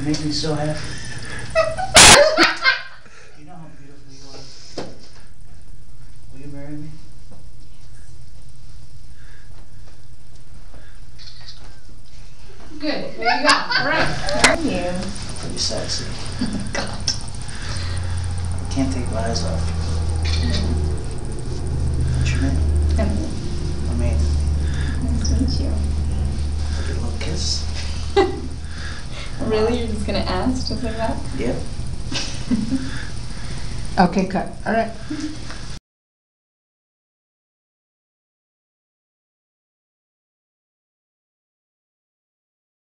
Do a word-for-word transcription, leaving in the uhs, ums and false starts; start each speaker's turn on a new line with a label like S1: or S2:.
S1: You make me so happy. You know how beautiful you are. Will you marry me?
S2: Good. There you go. All right. Thank you.
S1: Pretty sexy. God. I can't take my eyes off you. What's your name?
S2: Emily.
S1: I mean,
S2: Nice to meet you.
S1: like a little kiss?
S2: Really? You're just gonna ask just like that?
S1: Yep.
S3: Okay, cut. All right.